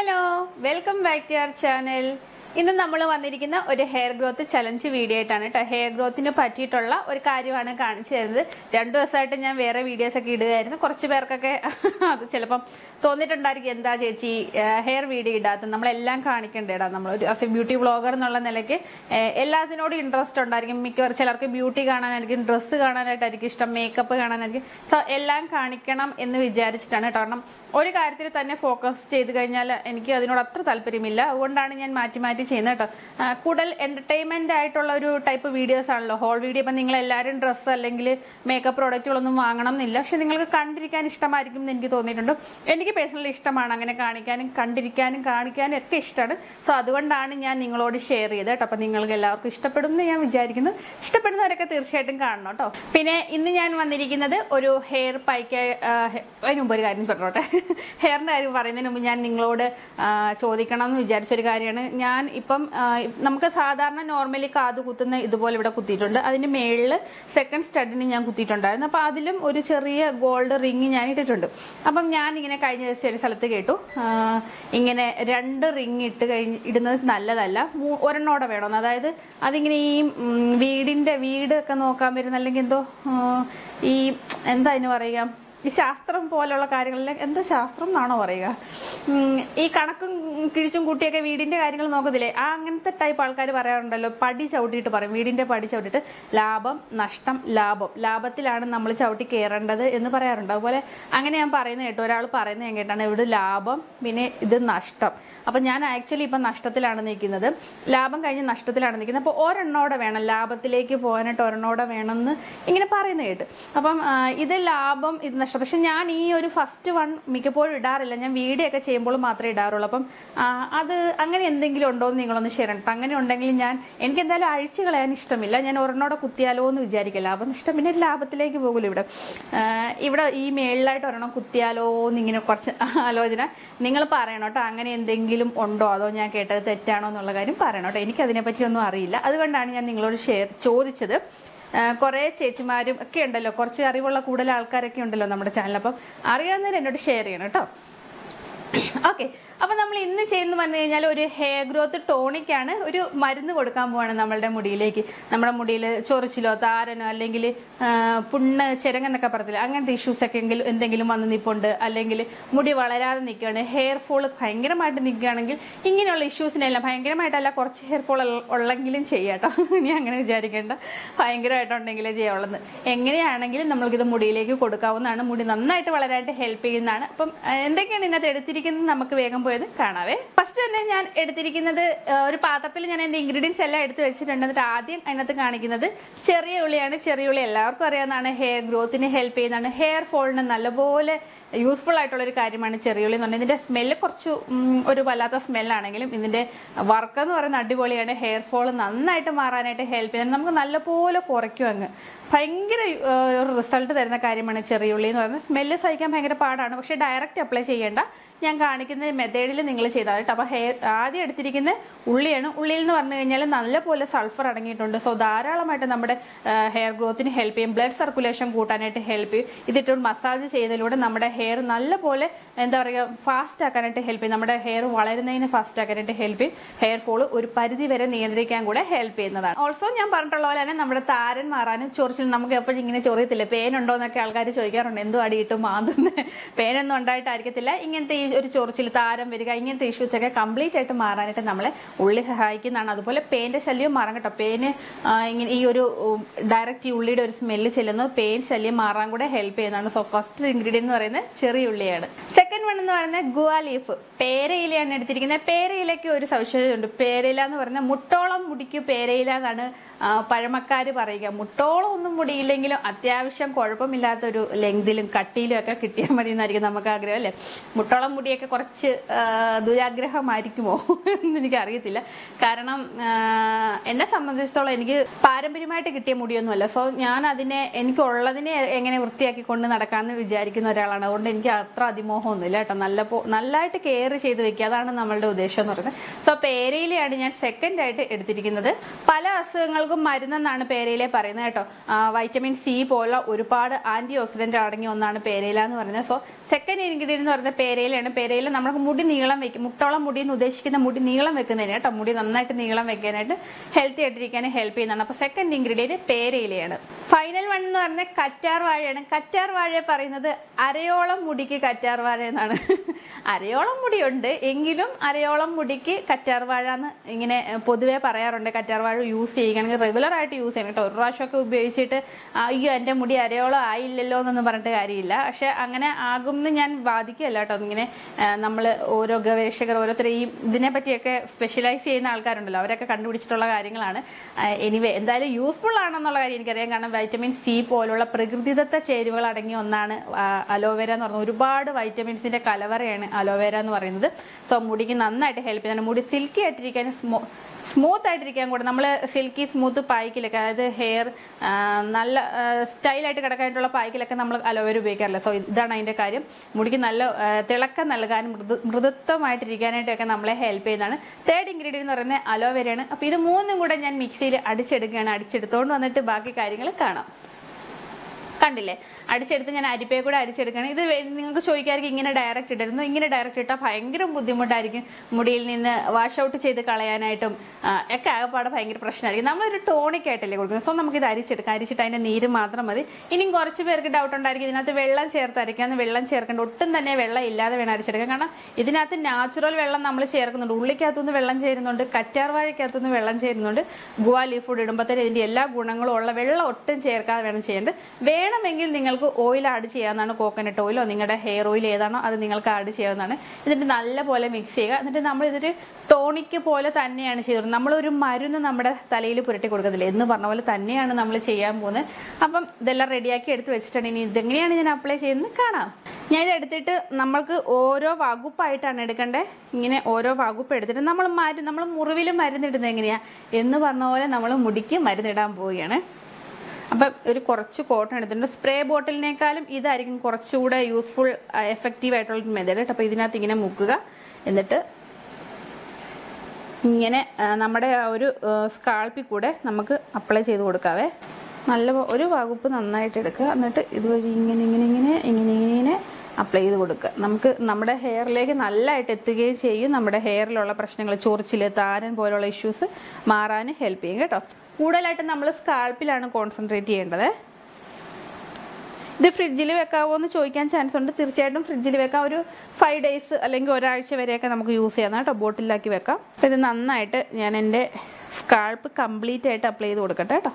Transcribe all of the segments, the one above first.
Hello, welcome back to our channel. ഇന്ന് നമ്മൾ വന്നിരിക്കുന്ന ഒരു ഹെയർ ഗ്രോത്ത് ചലഞ്ച് വീഡിയോ ആയിട്ടാണ് ട്ടോ. ഹെയർ ഗ്രോത്തിന് പറ്റിയിട്ടുള്ള ഒരു കാര്യമാണ് കാണിച്ചു തരുന്നത്. 2 ദിവസമായിട്ട് ഞാൻ വേറെ വീഡിയോസ് ഒക്കെ ഇടുകയായിരുന്നു. കുറച്ച് പേർക്കൊക്കെ അത് ചിലപ്പം തോന്നിയിട്ടുണ്ടായിരിക്കും എന്താ ചേച്ചി ഹെയർ വീഡിയോ ഇടാത്ത, നമ്മളെല്ലാം കാണിക്കണ്ടേടാ. നമ്മൾ ഒരു ബ്യൂട്ടി വ്ളോഗർ എന്നുള്ള നിലയ്ക്ക് എല്ലാത്തിനോടും ഇൻട്രസ്റ്റ് ഉണ്ടായിരിക്കും. മിക്കവാറും ചിലർക്ക് ബ്യൂട്ടി കാണാനായിരിക്കും, ഡ്രസ്സ് കാണാനായിട്ടായിരിക്കും ഇഷ്ടം, മേക്കപ്പ് കാണാനായിരിക്കും. സോ എല്ലാം കാണിക്കണം എന്ന് വിചാരിച്ചിട്ടാണ്. കാരണം ഒരു കാര്യത്തിൽ തന്നെ ഫോക്കസ് ചെയ്ത് കഴിഞ്ഞാൽ എനിക്ക് അതിനോട് അത്ര താല്പര്യമില്ല. അതുകൊണ്ടാണ് ഞാൻ മാറ്റി മാറ്റി ചെയ്യുന്നത് കേട്ടോ. കൂടുതൽ എന്റർടൈൻമെന്റ് ആയിട്ടുള്ള ഒരു ടൈപ്പ് വീഡിയോസ് ആണല്ലോ ഹോൾ വീഡിയോ. ഇപ്പം നിങ്ങൾ എല്ലാവരും ഡ്രസ്സ് അല്ലെങ്കിൽ മേക്കപ്പ് പ്രോഡക്റ്റുകളൊന്നും വാങ്ങണം എന്നില്ല, പക്ഷെ നിങ്ങൾക്ക് കണ്ടിരിക്കാൻ ഇഷ്ടമായിരിക്കും എന്ന് എനിക്ക് തോന്നിയിട്ടുണ്ട്. എനിക്ക് പേഴ്സണലി ഇഷ്ടമാണ് അങ്ങനെ കാണിക്കാനും കണ്ടിരിക്കാനും കാണിക്കാനും ഒക്കെ ഇഷ്ടമാണ്. സോ അതുകൊണ്ടാണ് ഞാൻ നിങ്ങളോട് ഷെയർ ചെയ്തത് കേട്ടോ. അപ്പം നിങ്ങൾക്ക് എല്ലാവർക്കും ഇഷ്ടപ്പെടും എന്ന് ഞാൻ വിചാരിക്കുന്നു. ഇഷ്ടപ്പെടുന്നവരൊക്കെ തീർച്ചയായിട്ടും കാണണം കേട്ടോ. പിന്നെ ഇന്ന് ഞാൻ വന്നിരിക്കുന്നത് ഒരു ഹെയർ പൈക്ക്. അതിന് മുമ്പ് ഒരു കാര്യം പറഞ്ഞോട്ടെ. ഹെയറിന്റെ കാര്യം പറയുന്നതിന് മുമ്പ് ഞാൻ നിങ്ങളോട് ചോദിക്കണം എന്ന് വിചാരിച്ചൊരു കാര്യമാണ്. ഞാൻ ഇപ്പം നമുക്ക് സാധാരണ നോർമലി കാത് കുത്തുന്ന ഇതുപോലെ ഇവിടെ കുത്തിയിട്ടുണ്ട്. അതിന് മേളിൽ സെക്കൻഡ് സ്റ്റഡിന് ഞാൻ കുത്തിയിട്ടുണ്ടായിരുന്നു. അപ്പം അതിലും ഒരു ചെറിയ ഗോൾഡ് റിങ് ഞാൻ ഇട്ടിട്ടുണ്ട്. അപ്പം ഞാൻ ഇങ്ങനെ കഴിഞ്ഞ ദിവസം ഒരു സ്ഥലത്ത് കേട്ടു, ഇങ്ങനെ 2 റിങ് ഇടുന്നത് നല്ലതല്ല, ഒരെണ്ണോടെ വേണമെന്ന്. അതായത് അതിങ്ങനെ ഈ വീടൊക്കെ നോക്കാൻ വരുന്ന, അല്ലെങ്കിൽ എന്തോ ഈ എന്താ അതിന് പറയുക, ഈ ശാസ്ത്രം പോലുള്ള കാര്യങ്ങളിൽ, എന്താ ശാസ്ത്രം എന്നാണോ പറയുക, ഈ കണക്കും കിഴിച്ചും കൂട്ടിയൊക്കെ വീടിന്റെ കാര്യങ്ങൾ നോക്കത്തില്ലേ, അങ്ങനത്തെ ടൈപ്പ് ആൾക്കാർ പറയാറുണ്ടല്ലോ. പടി ചവിട്ടിയിട്ട് പറയും, വീടിന്റെ പടി ചവിട്ടിയിട്ട് ലാഭം നഷ്ടം ലാഭത്തിലാണ് നമ്മൾ ചവിട്ടി കയറേണ്ടത് എന്ന് പറയാറുണ്ട്. അതുപോലെ അങ്ങനെ ഞാൻ പറയുന്നത് കേട്ടോ, ഒരാൾ പറയുന്നത് ഞാൻ കേട്ടാണ്, ഇവിടെ ലാഭം പിന്നെ ഇത് നഷ്ടം. അപ്പം ഞാൻ ആക്ച്വലി ഇപ്പം നഷ്ടത്തിലാണ് നിൽക്കുന്നത്, ലാഭം കഴിഞ്ഞ് നഷ്ടത്തിലാണ് നിൽക്കുന്നത്. അപ്പോൾ ഒരെണ്ണോടെ വേണം, ലാഭത്തിലേക്ക് പോകാനായിട്ട് ഒരെണ്ണോടെ വേണമെന്ന് ഇങ്ങനെ പറയുന്നത് കേട്ട്. അപ്പം ഇത് ലാഭം ഇത് നഷ്ടം. പക്ഷെ ഞാൻ ഈ ഒരു ഫസ്റ്റ് വൺ മിക്കപ്പോഴും ഇടാറില്ല, ഞാൻ വീഡിയോ ഒക്കെ ചെയ്യുമ്പോൾ മാത്രമേ ഇടാറുള്ളൂ. അപ്പം അത് അങ്ങനെ എന്തെങ്കിലും ഉണ്ടോ എന്ന് നിങ്ങളൊന്ന് ഷെയർ ചെയ്യണം. അങ്ങനെ ഉണ്ടെങ്കിൽ എനിക്ക് എന്തായാലും അഴിച്ചു കളയാൻ ഇഷ്ടമില്ല, ഞാൻ ഒരെണ്ണോടെ കുത്തിയാലോ എന്ന് വിചാരിക്കില്ല. ലാഭം നഷ്ടം പിന്നെ ലാഭത്തിലേക്ക് പോകുമല്ലോ. ഇവിടെ ഈ മേളിലായിട്ട് ഒരെണ്ണം കുത്തിയാലോ എന്നിങ്ങനെ കുറച്ച് ആലോചന നിങ്ങൾ പറയണം കേട്ടോ. അങ്ങനെ എന്തെങ്കിലും ഉണ്ടോ, അതോ ഞാൻ കേട്ടത് തെറ്റാണോ എന്നുള്ള കാര്യം പറയണം കേട്ടോ. എനിക്കതിനെപ്പറ്റി ഒന്നും അറിയില്ല, അതുകൊണ്ടാണ് ഞാൻ നിങ്ങളോട് ചോദിച്ചത്. കുറേ ചേച്ചിമാരും ഒക്കെ ഉണ്ടല്ലോ, കുറച്ച് അറിവുള്ള കൂടുതൽ ആൾക്കാരൊക്കെ ഉണ്ടല്ലോ നമ്മുടെ ചാനൽ. അപ്പം അറിയാവുന്നവർ എന്നോട് ഷെയർ ചെയ്യണം കേട്ടോ. ഓക്കെ, അപ്പം നമ്മൾ ഇന്ന് ചെയ്യുന്നത് പറഞ്ഞു കഴിഞ്ഞാൽ ഒരു ഹെയർ ഗ്രോത്ത് ടോണിക്കാണ്. ഒരു മരുന്ന് കൊടുക്കാൻ പോവാണ് നമ്മളുടെ മുടിയിലേക്ക്. നമ്മുടെ മുടിയിൽ ചൊറിച്ചിലോ താരനോ അല്ലെങ്കിൽ പുണ്ണ് ചിരങ്ങെന്നൊക്കെ പറയത്തില്ല, അങ്ങനത്തെ ഇഷ്യൂസ് ഒക്കെ എന്തെങ്കിലും വന്ന് നിൽപ്പുണ്ട്, അല്ലെങ്കിൽ മുടി വളരാതെ നിൽക്കുകയാണ്, ഹെയർ ഫോൾ ഭയങ്കരമായിട്ട് നിൽക്കുകയാണെങ്കിൽ, ഇങ്ങനെയുള്ള ഇഷ്യൂസിനെല്ലാം ഭയങ്കരമായിട്ടല്ല, കുറച്ച് ഹെയർ ഫോൾ ഉള്ളെങ്കിലും ചെയ്യാട്ടോ. ഇനി അങ്ങനെ വിചാരിക്കേണ്ട, ഭയങ്കരമായിട്ടുണ്ടെങ്കിലേ ചെയ്യാവുള്ളത്. എങ്ങനെയാണെങ്കിലും നമ്മൾക്കിത് മുടിയിലേക്ക് കൊടുക്കാവുന്നതാണ്. മുടി നന്നായിട്ട് വളരാനായിട്ട് ഹെൽപ്പ് ചെയ്യുന്നതാണ്. അപ്പം എന്തൊക്കെയാണ് ഇതിനകത്ത് എടുത്തിരിക്കുന്നത് നമുക്ക് വേഗം പോയത് കാണാവേ. ഫസ്റ്റ് തന്നെ ഞാൻ എടുത്തിരിക്കുന്നത് ഒരു പാത്രത്തിൽ ഞാൻ എന്റെ ഇൻഗ്രീഡിയൻസ് എല്ലാം എടുത്ത് വെച്ചിട്ടുണ്ട്. എന്നിട്ട് ആദ്യം അതിനകത്ത് കാണിക്കുന്നത് ചെറിയ ഉള്ളിയാണ്. ചെറിയ ഉള്ളി എല്ലാവർക്കും അറിയാവുന്നതാണ്, ഹെയർ ഗ്രോത്തിന് ഹെൽപ്പ് ചെയ്യുന്നതാണ്, ഹെയർ ഫോളിന് നല്ലപോലെ യൂസ്ഫുൾ ആയിട്ടുള്ള ഒരു കാര്യമാണ് ചെറിയുള്ളി എന്ന് പറഞ്ഞാൽ. ഇതിന്റെ സ്മെല്ല് കുറച്ച് ഒരു വല്ലാത്ത സ്മെല്ലാണെങ്കിലും ഇതിന്റെ വർക്ക് എന്ന് പറയുന്നത് അടിപൊളിയാണ്. ഹെയർ ഫോൾ നന്നായിട്ട് മാറാനായിട്ട് ഹെൽപ്പ് ചെയ്യുന്നത്, നമുക്ക് നല്ലപോലെ കുറയ്ക്കും. അങ്ങ് ഭയങ്കര ഒരു റിസൾട്ട് തരുന്ന കാര്യമാണ് ചെറിയുള്ളി എന്ന് പറയുന്നത്. സ്മെല്ല് സഹിക്കാൻ ഭയങ്കര പാടാണ്, പക്ഷെ ഡയറക്റ്റ് അപ്ലൈ ചെയ്യേണ്ട, ഞാൻ കാണിക്കുന്ന മെത്തേഡിൽ നിങ്ങൾ ചെയ്താൽ കേട്ടോ. അപ്പോൾ ആദ്യം എടുത്തിരിക്കുന്ന ഉള്ളിയാണ്. ഉള്ളിയിൽ എന്ന് പറഞ്ഞു കഴിഞ്ഞാൽ നല്ലപോലെ സൾഫർ അടങ്ങിയിട്ടുണ്ട്. സോ ധാരാളമായിട്ട് നമ്മുടെ ഹെയർ ഗ്രോത്തിന് ഹെൽപ്പ് ചെയ്യും, ബ്ലഡ് സർക്കുലേഷൻ കൂട്ടാനായിട്ട് ഹെൽപ്പ് ചെയ്യും. ഇതിട്ട് മസാജ് ചെയ്യുന്നതിലൂടെ നമ്മുടെ ഹെയർ നല്ലപോലെ എന്താ പറയുക ഫാസ്റ്റ് ആക്കാനായിട്ട് ഹെൽപ്പ് ചെയ്യും, നമ്മുടെ ഹെയർ വളരുന്നതിന് ഫാസ്റ്റ് ആക്കാനായിട്ട് ഹെൽപ്പ് ചെയ്യും. ഹെയർ ഫോൾ ഒരു പരിധി വരെ നിയന്ത്രിക്കാൻ കൂടെ ഹെൽപ്പ് ചെയ്യുന്നതാണ്. ഓൾസോ ഞാൻ പറഞ്ഞിട്ടുള്ള പോലെ തന്നെ നമ്മുടെ താരൻ മാറാനും ചൊറിച്ചിൽ, നമുക്ക് എപ്പോഴും ഇങ്ങനെ ചൊറിയത്തില്ല, പേനുണ്ടോ എന്നൊക്കെ ആൾക്കാർ ചോദിക്കാറുണ്ട്, എന്തോ അടിയിട്ട് മാതുന്ന പേനൊന്നും ഉണ്ടായിട്ടായിരിക്കത്തില്ല. ഇങ്ങനത്തെ ഈ ഒരു ചൊറിച്ചിൽ, താരം വരിക, ഇങ്ങനത്തെ ഇഷ്യൂസ് ഒക്കെ കംപ്ലീറ്റ് ആയിട്ട് മാറാനായിട്ട് നമ്മളെ ഉള്ളി സഹായിക്കുന്നതാണ്. അതുപോലെ പേന്റെ ശല്യം മാറാൻ കേട്ടോ. പേന് ഇങ്ങനെ ഈ ഒരു ഡയറക്റ്റ് ഈ ഉള്ളിയുടെ ഒരു സ്മെല്ല് ചെല്ലുന്നത് പേൻ ശല്യം മാറാൻ കൂടെ ഹെൽപ്പ് ചെയ്യുന്നതാണ്. സോ ഫസ്റ്റ് ഇൻഗ്രീഡിയന്റ് എന്ന് പറയുന്നത് ചെറിയ ഉള്ളിയാണ്. സെക്കൻഡ് വൺ എന്ന് പറയുന്നത് ഗുവാ ലീഫ്, പേരയിലയാണ് എടുത്തിരിക്കുന്നത്. പേരയിലയ്ക്ക് ഒരു സവിശേഷതയുണ്ട്. പേരയില എന്ന് പറയുന്നത് മുട്ടോളം മുടിക്ക് പേരയില എന്നാണ് പഴമക്കാര് പറയുക. മുട്ടോളം ഒന്നും മുടിയില്ലെങ്കിലും അത്യാവശ്യം കുഴപ്പമില്ലാത്തൊരു ലെങ്തിലും കട്ടിയിലും ഒക്കെ കിട്ടിയാൽ മതി എന്നായിരിക്കും നമുക്ക് ആഗ്രഹം അല്ലേ. മുട്ടോളം മുടിയൊക്കെ കുറച്ച് ദുരാഗ്രഹമായിരിക്കുമോ എന്ന് എനിക്ക് അറിയത്തില്ല. കാരണം എന്നെ സംബന്ധിച്ചിടത്തോളം എനിക്ക് പാരമ്പര്യമായിട്ട് കിട്ടിയ മുടിയൊന്നുമല്ല. സോ ഞാൻ എനിക്കുള്ളതിനെ എങ്ങനെ വൃത്തിയാക്കി കൊണ്ട് നടക്കാമെന്ന് വിചാരിക്കുന്ന ഒരാളാണ്. അതുകൊണ്ട് എനിക്ക് അത്ര അതിമോഹമൊന്നുമില്ല കേട്ടോ. നല്ലതായിട്ട് കെയർ ചെയ്ത് വെക്കുക, അതാണ് നമ്മളുടെ ഉദ്ദേശം എന്ന് പറയുന്നത്. സോ പേരയിലയാണ് ഞാൻ സെക്കൻഡ് ആയിട്ട് എടുത്തിരിക്കുന്നത്. പല അസുഖങ്ങൾക്കും മരുന്നെന്നാണ് പേരയിലെ പറയുന്നത് കേട്ടോ. വൈറ്റമിൻ സി പോലുള്ള ഒരുപാട് ആന്റി ഓക്സിഡന്റ് അടങ്ങിയ ഒന്നാണ് പേരയില എന്ന് പറയുന്നത്. സോ സെക്കൻഡ് ഇൻഗ്രീഡിയന്റ് എന്ന് പറയുന്നത് പേരയിലയാണ്. പെരയിൽ നമുക്ക് മുടി നീളം വെക്കും, മുട്ടോളം മുടി എന്ന് ഉദ്ദേശിക്കുന്ന മുടി നീളം വെക്കുന്നതിന് കേട്ടോ, മുടി നന്നായിട്ട് നീളം വെക്കാനായിട്ട് ഹെൽത്തി ആയിട്ടിരിക്കാൻ ഹെൽപ്പ് ചെയ്യുന്നതാണ്. അപ്പോൾ സെക്കൻഡ് ഇൻഗ്രീഡിയന്റ് പേരയിലയാണ്. ഫൈനൽ വൺ എന്ന് പറഞ്ഞാൽ കറ്റാർ വാഴയാണ്. കറ്റാർ വാഴ പറയുന്നത് അരയോളം മുടിക്ക് കറ്റാർ വാഴ എന്നാണ്. അരയോളം മുടിയുണ്ട് എങ്കിലും അരയോളം മുടിക്ക് കറ്റാർ വാഴ എന്ന് ഇങ്ങനെ പൊതുവേ പറയാറുണ്ട്. കറ്റാർ വാഴ യൂസ് ചെയ്യുകയാണെങ്കിൽ റെഗുലർ ആയിട്ട് യൂസ് ചെയ്യണം കേട്ടോ. ഒരു പ്രാവശ്യമൊക്കെ ഉപയോഗിച്ചിട്ട് അയ്യോ എൻ്റെ മുടി അരയോളം ആയില്ലല്ലോ എന്നൊന്നും പറഞ്ഞിട്ട് കാര്യമില്ല. പക്ഷെ അങ്ങനെ ആകുമെന്ന് ഞാൻ വാദിക്കുകയല്ല കേട്ടോ. ഇങ്ങനെ നമ്മൾ ഓരോ ഗവേഷകർ ഓരോരുത്തരെയും ഇതിനെപ്പറ്റിയൊക്കെ സ്പെഷ്യലൈസ് ചെയ്യുന്ന ആൾക്കാരുണ്ടല്ലോ, അവരൊക്കെ കണ്ടുപിടിച്ചിട്ടുള്ള കാര്യങ്ങളാണ്. എനിവേ എന്തായാലും യൂസ്ഫുൾ ആണെന്നുള്ള കാര്യം എനിക്കറിയാം. കാരണം വൈറ്റമിൻ സി പോലുള്ള പ്രകൃതിദത്ത ചേരുവകൾ അടങ്ങിയ ഒന്നാണ് അലോവേര എന്ന് പറയുന്നത്. ഒരുപാട് വൈറ്റമിൻസിന്റെ കലവറയാണ് അലോവേര എന്ന് പറയുന്നത്. സോ മുടിക്ക് നന്നായിട്ട് ഹെൽപ്പ് ചെയ്യുന്നതാണ്. മുടി സിൽക്കി ആയിട്ടിരിക്കാൻ സ്മൂത്ത് ആയിട്ടിരിക്കാൻ കൂടെ നമ്മൾ സിൽക്കി സ്മൂത്ത് പായ്ക്കിലൊക്കെ, അതായത് ഹെയർ നല്ല സ്റ്റൈലായിട്ട് കിടക്കാനായിട്ടുള്ള പായ്ക്കിലൊക്കെ നമ്മൾ അലോവേര ഉപയോഗിക്കാറില്ല. സോ ഇതാണ് അതിന്റെ കാര്യം. മുടിക്ക് നല്ല തിളക്കം നൽകാനും മൃദുത്വമായിട്ടിരിക്കാനായിട്ടൊക്കെ നമ്മളെ ഹെൽപ്പ് ചെയ്യുന്നതാണ്. തേർഡ് ഇൻഗ്രീഡിയന്റ് എന്ന് പറയുന്നത് അലോവേരയാണ്. അപ്പോൾ ഇത് മൂന്നും കൂടെ ഞാൻ മിക്സിയിൽ അടിച്ചെടുക്കുകയാണ്. അടിച്ചെടുത്തുകൊണ്ട് വന്നിട്ട് ബാക്കി കാര്യങ്ങൾ കാണാം. കണ്ടില്ലേ, അടിച്ചെടുത്ത് ഞാൻ അരിപ്പയെ കൂടെ അരിച്ചെടുക്കണം. ഇത് നിങ്ങൾക്ക് ചോദിക്കായിരിക്കും ഇങ്ങനെ ഡയറക്റ്റ് ഇടരുന്നു. ഇങ്ങനെ ഡയറക്റ്റ് ഇട്ടാൽ ഭയങ്കര ബുദ്ധിമുട്ടായിരിക്കും മുടിയിൽ നിന്ന് വാഷ് ഔട്ട് ചെയ്ത് കളയാനായിട്ടും ഒക്കെ ആകെപ്പാടെ ഭയങ്കര പ്രശ്നമായിരിക്കും. നമ്മളൊരു ടോണിക് ആയിട്ടല്ലേ കൊടുക്കുന്നത്. സോ നമുക്കിത് അരിച്ചെടുക്കാം. അരിച്ചിട്ട് അതിന്റെ നീര് മാത്രം മതി. ഇനിയും കുറച്ച് പേർക്ക് ഡൗട്ട് ഉണ്ടായിരിക്കും ഇതിനകത്ത് വെള്ളം ചേർത്ത് അരിക്കാമെന്ന്. വെള്ളം ചേർക്കേണ്ട, ഒട്ടും തന്നെ വെള്ളം ഇല്ലാതെ വേണം അരിച്ചെടുക്കാൻ. കാരണം ഇതിനകത്ത് നാച്ചുറൽ വെള്ളം നമ്മൾ ചേർക്കുന്നുണ്ട്. ഉള്ളിക്കകത്തുനിന്ന് വെള്ളം ചേരുന്നുണ്ട്, കറ്റാർ വാഴയ്ക്കകത്തുനിന്ന് വെള്ളം ചേരുന്നുണ്ട്. ഗുവാ ലീഫ് ഫുഡ് ഇടുമ്പോഴത്തേന് ഇതിന്റെ എല്ലാ ഗുണങ്ങളും ഉള്ള വെള്ളം ഒട്ടും ചേർക്കാതെ വേണം ചെയ്യേണ്ടത്. വേണമെങ്കിൽ നിങ്ങൾക്ക് ഓയിൽ ആഡ് ചെയ്യാവുന്നതാണ്. കോക്കനട്ട് ഓയിലോ നിങ്ങളുടെ ഹെയർ ഓയിൽ ഏതാണോ അത് നിങ്ങൾക്ക് ആഡ് ചെയ്യാവുന്നതാണ്. എന്നിട്ട് നല്ലപോലെ മിക്സ് ചെയ്യുക. എന്നിട്ട് നമ്മൾ ഇതൊരു ടോണിക്ക് പോലെ തന്നെയാണ് ചെയ്തത്. നമ്മളൊരു മരുന്ന് നമ്മുടെ തലയിൽ പുരട്ടി കൊടുക്കത്തില്ല എന്ന് പറഞ്ഞ പോലെ തന്നെയാണ് നമ്മൾ ചെയ്യാൻ പോകുന്നത്. അപ്പം ഇതെല്ലാം റെഡിയാക്കി എടുത്ത് വെച്ചിട്ടാണ്. ഇനി ഇതെങ്ങനെയാണ് ഞാൻ അപ്ലൈ ചെയ്യുന്നത് കാണാം. ഞാൻ ഇത് എടുത്തിട്ട് നമ്മൾക്ക് ഓരോ വകുപ്പായിട്ടാണ് എടുക്കേണ്ടത്. ഇങ്ങനെ ഓരോ വകുപ്പ് എടുത്തിട്ട് നമ്മൾ മുറിവിൽ മരുന്നിടുന്നത് എങ്ങനെയാ എന്ന് പറഞ്ഞ പോലെ നമ്മൾ മുടിക്ക് മരുന്നിടാൻ പോവുകയാണ്. അപ്പം ഒരു കുറച്ച് കോട്ടൺ എടുത്തിട്ടുണ്ട്. സ്പ്രേ ബോട്ടിലിനേക്കാളും ഇതായിരിക്കും കുറച്ചുകൂടെ യൂസ്ഫുൾ എഫക്റ്റീവ് ആയിട്ടുള്ള മെത്തേഡ് കേട്ടോ. അപ്പോൾ ഇതിനകത്ത് ഇങ്ങനെ മുക്കുക. എന്നിട്ട് ഇങ്ങനെ നമ്മുടെ ഒരു സ്കാൾപ്പിൽ കൂടെ നമുക്ക് അപ്ലൈ ചെയ്ത് കൊടുക്കാവേ. നല്ല ഒരു വകുപ്പ് നന്നായിട്ട് എടുക്കുക. എന്നിട്ട് ഇതുവഴി ഇങ്ങനെ അപ്ലൈ ചെയ്ത് കൊടുക്കുക. നമുക്ക് നമ്മുടെ ഹെയറിലേക്ക് നല്ലതായിട്ട് എത്തുകയും ചെയ്യും. നമ്മുടെ ഹെയറിലുള്ള പ്രശ്നങ്ങൾ, ചൊറിച്ചിൽ, താരൻ പോലുള്ള ഇഷ്യൂസ് മാറാൻ ഹെൽപ്പ് ചെയ്യും കേട്ടോ. കൂടുതലായിട്ട് നമ്മൾ സ്കാൾപ്പിലാണ് കോൺസെൻട്രേറ്റ് ചെയ്യേണ്ടത്. ഇത് ഫ്രിഡ്ജിൽ വെക്കാവോ എന്ന് ചോദിക്കാൻ ചാൻസ് ഉണ്ട്. തീർച്ചയായിട്ടും ഫ്രിഡ്ജിൽ വെക്കാം. ഒരു 5 days അല്ലെങ്കിൽ ഒരാഴ്ച വരെയൊക്കെ നമുക്ക് യൂസ് ചെയ്യാം കേട്ടോ. ബോട്ടിലാക്കി വെക്കാം. അപ്പോൾ ഇത് നന്നായിട്ട് ഞാൻ എൻ്റെ സ്കാൾപ്പ് കംപ്ലീറ്റ് ആയിട്ട് അപ്ലൈ ചെയ്ത് കൊടുക്കട്ടെ കേട്ടോ.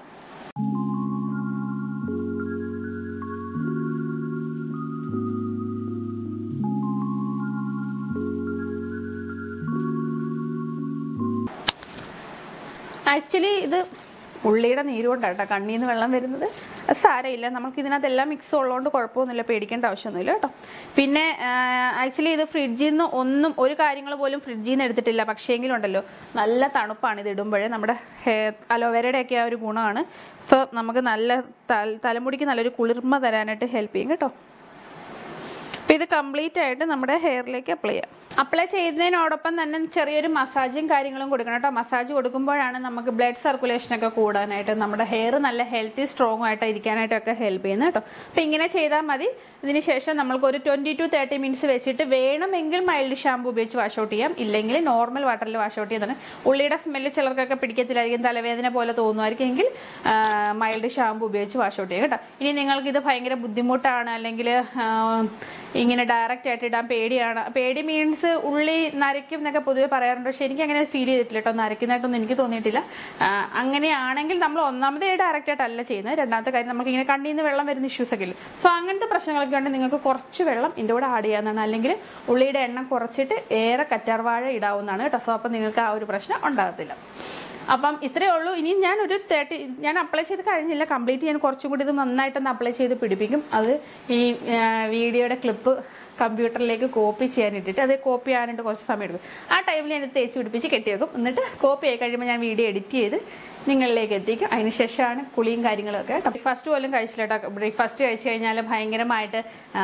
ആക്ച്വലി ഇത് ഉള്ളിയുടെ നീര് കൊണ്ടാണ് കേട്ടോ കണ്ണിൽ നിന്ന് വെള്ളം വരുന്നത്. അത് സാരമില്ല, നമുക്ക് ഇതിനകത്ത് എല്ലാം മിക്സ് ഉള്ളതുകൊണ്ട് കുഴപ്പമൊന്നുമില്ല, പേടിക്കേണ്ട ആവശ്യമൊന്നുമില്ല കേട്ടോ. പിന്നെ ആക്ച്വലി ഇത് ഫ്രിഡ്ജിൽ നിന്ന് ഒരു കാര്യങ്ങൾ പോലും ഫ്രിഡ്ജിൽ നിന്ന് എടുത്തിട്ടില്ല. പക്ഷേങ്കിലും ഉണ്ടല്ലോ നല്ല തണുപ്പാണ് ഇത് ഇടുമ്പോഴേ. നമ്മുടെ അലോവേരയുടെ ഒക്കെ ആ ഒരു ഗുണമാണ്. സോ നമുക്ക് നല്ല തലമുടിക്ക് നല്ലൊരു കുളിർമ തരാനായിട്ട് ഹെൽപ്പ് ചെയ്യും കേട്ടോ. അപ്പോൾ ഇത് കംപ്ലീറ്റ് ആയിട്ട് നമ്മുടെ ഹെയറിലേക്ക് അപ്ലൈ ചെയ്യാം. അപ്ലൈ ചെയ്യുന്നതിനോടൊപ്പം തന്നെ ചെറിയൊരു മസാജും കാര്യങ്ങളും കൊടുക്കണം കേട്ടോ. മസാജ് കൊടുക്കുമ്പോഴാണ് നമുക്ക് ബ്ലഡ് സർക്കുലേഷനൊക്കെ കൂടാനായിട്ട്, നമ്മുടെ ഹെയർ നല്ല ഹെൽത്തി സ്ട്രോങ് ആയിട്ട് ഇരിക്കാനായിട്ടൊക്കെ ഹെൽപ്പ് ചെയ്യുന്നത് കേട്ടോ. അപ്പോൾ ഇങ്ങനെ ചെയ്താൽ മതി. ഇതിന് ശേഷം നമ്മൾക്ക് ഒരു 20 to 30 minutes വെച്ചിട്ട് വേണമെങ്കിൽ മൈൽഡ് ഷാമ്പു ഉപയോഗിച്ച് വാഷ് ഔട്ട് ചെയ്യാം. ഇല്ലെങ്കിൽ നോർമൽ വാട്ടറിൽ വാഷ് ഔട്ട് ചെയ്യുന്നതാണ്. ഉള്ളിയുടെ സ്മെല്ല് ചിലർക്കൊക്കെ പിടിക്കത്തില്ലായിരിക്കും, തലവേദന പോലെ തോന്നുമായിരിക്കും. എങ്കിൽ മൈൽഡ് ഷാമ്പു ഉപയോഗിച്ച് വാഷ് ഔട്ട് ചെയ്യാം കേട്ടോ. ഇനി നിങ്ങൾക്കിത് ഭയങ്കര ബുദ്ധിമുട്ടാണ്, അല്ലെങ്കിൽ ഇങ്ങനെ ഡയറക്റ്റ് ആയിട്ട് ഇടാൻ പേടിയാണ്. പേടി മീൻസ് ഉള്ളി നരയ്ക്കും എന്നൊക്കെ പൊതുവെ പറയാറുണ്ട്. പക്ഷെ എനിക്ക് അങ്ങനെ ഫീൽ ചെയ്തിട്ടില്ല കേട്ടോ. നരയ്ക്കുന്നതായിട്ടൊന്നും എനിക്ക് തോന്നിയിട്ടില്ല. അങ്ങനെയാണെങ്കിൽ നമ്മൾ ഒന്നാമത് ഡയറക്റ്റ് ആയിട്ടല്ല ചെയ്യുന്നത്. രണ്ടാമത്തെ കാര്യം നമുക്ക് ഇങ്ങനെ കണ്ണിൽ നിന്ന് വെള്ളം വരുന്ന ഇഷ്യൂസ് ഒക്കെ ഇല്ല. സോ അങ്ങനത്തെ പ്രശ്നങ്ങളൊക്കെ ഉണ്ടെങ്കിൽ നിങ്ങൾക്ക് കുറച്ച് വെള്ളം ഇതിൻ്റെ കൂടെ ആഡ് ചെയ്യാവുന്നതാണ്. അല്ലെങ്കിൽ ഉള്ളിയുടെ എണ്ണം കുറച്ചിട്ട് ഏറെ കറ്റാർ വാഴ ഇടാവുന്നതാണ് കേട്ടോ. സോ അപ്പം നിങ്ങൾക്ക് ആ ഒരു പ്രശ്നം ഉണ്ടാകത്തില്ല. അപ്പം ഇത്രയേ ഉള്ളൂ. ഇനി ഞാൻ ഒരു 30 ഞാൻ അപ്ലൈ ചെയ്ത് കഴിഞ്ഞില്ല, കംപ്ലീറ്റ് ഞാൻ കുറച്ചും കൂടി ഇത് നന്നായിട്ടൊന്ന് അപ്ലൈ ചെയ്ത് പിടിപ്പിക്കും. അത് ഈ വീഡിയോയുടെ ക്ലിപ്പ് കമ്പ്യൂട്ടറിലേക്ക് കോപ്പി ചെയ്യാനിട്ടിട്ട് അത് കോപ്പി ചെയ്യാനായിട്ട് കുറച്ച് സമയം എടുക്കും. ആ ടൈമിൽ ഞാൻ തേച്ച് പിടിപ്പിച്ച് കെട്ടി വെക്കും. എന്നിട്ട് കോപ്പി ആയി കഴിയുമ്പോൾ ഞാൻ വീഡിയോ എഡിറ്റ് ചെയ്ത് നിങ്ങളിലേക്ക് എത്തിക്കും. അതിനുശേഷമാണ് കുളിയും കാര്യങ്ങളൊക്കെ കേട്ടോ. ബ്രേക്ക്ഫാസ്റ്റ് പോലും കഴിച്ചില്ല കേട്ടോ. ബ്രേക്ക്ഫാസ്റ്റ് കഴിച്ച് കഴിഞ്ഞാൽ ഭയങ്കരമായിട്ട്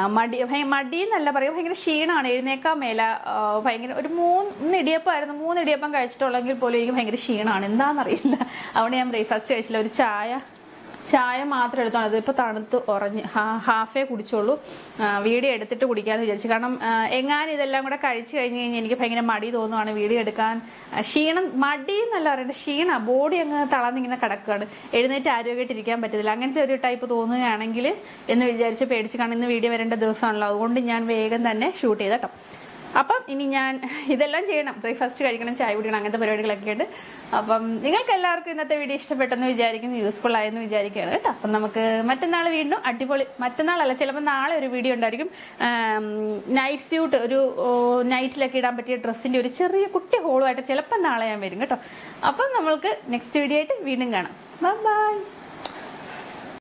മടി എന്നല്ല പറയുക, ഭയങ്കര ക്ഷീണമാണ്, എഴുന്നേക്കാൻ മേല. ഭയങ്കര ഒരു 3 ഇടിയപ്പമായിരുന്നു. 3 ഇടിയപ്പം കഴിച്ചിട്ടുള്ളെങ്കിൽ പോലും എനിക്ക് ഭയങ്കര ക്ഷീണമാണ്, എന്താണെന്നറിയില്ല. അതുകൊണ്ട് ഞാൻ ബ്രേക്ക്ഫാസ്റ്റ് കഴിച്ചില്ല. ഒരു ചായ ചായ മാത്രം എടുത്തോളൂ. അതിപ്പോൾ തണുത്ത് ഉറഞ്ഞ് ഹാഫേ കുടിച്ചോളൂ. വീഡിയോ എടുത്തിട്ട് കുടിക്കാമെന്ന് വിചാരിച്ചു. കാരണം എങ്ങാനും ഇതെല്ലാം കൂടെ കഴിച്ചു കഴിഞ്ഞ് കഴിഞ്ഞാൽ എനിക്ക് ഭയങ്കര മടി തോന്നുവാണ് വീഡിയോ എടുക്കാൻ. ക്ഷീണം, മടി എന്നല്ല പറയേണ്ടത്, ക്ഷീണം, ബോഡി അങ്ങ് തളർന്നിങ്ങനെ കിടക്കുകയാണ്. എഴുന്നേറ്റ് ആരോഗ്യമായിട്ടിരിക്കാൻ പറ്റത്തില്ല. അങ്ങനത്തെ ഒരു ടൈപ്പ് തോന്നുകയാണെങ്കിൽ എന്ന് വിചാരിച്ച് പേടിച്ച്, കാരണം ഇന്ന് വീഡിയോ വരേണ്ട ദിവസമാണല്ലോ, അതുകൊണ്ട് ഞാൻ വേഗം തന്നെ ഷൂട്ട് ചെയ്ത് കേട്ടോ. അപ്പം ഇനി ഞാൻ ഇതെല്ലാം ചെയ്യണം, ബ്രേക്ക്ഫാസ്റ്റ് കഴിക്കണം, ചായ കുടിക്കണം, അങ്ങനത്തെ പരിപാടികളൊക്കെ ഉണ്ട്. അപ്പം നിങ്ങൾക്ക് എല്ലാവർക്കും ഇന്നത്തെ വീഡിയോ ഇഷ്ടപ്പെട്ടെന്ന് വിചാരിക്കുന്നു, യൂസ്ഫുൾ ആയെന്ന് വിചാരിക്കുകയാണ് കേട്ടോ. അപ്പം നമുക്ക് മറ്റന്നാൾ വീണ്ടും അടിപൊളി, മറ്റന്നാളല്ല ചിലപ്പോൾ നാളെ ഒരു വീഡിയോ ഉണ്ടായിരിക്കും. നൈറ്റ് സ്യൂട്ട്, ഒരു നൈറ്റിലൊക്കെ ഇടാൻ പറ്റിയ ഡ്രസ്സിൻ്റെ ഒരു ചെറിയ കുട്ടി ഹോളുമായിട്ട് ചിലപ്പോൾ നാളെ ഞാൻ വരും കേട്ടോ. അപ്പം നമ്മൾക്ക് നെക്സ്റ്റ് വീഡിയോ ആയിട്ട് വീണ്ടും കാണാം. ബൈ.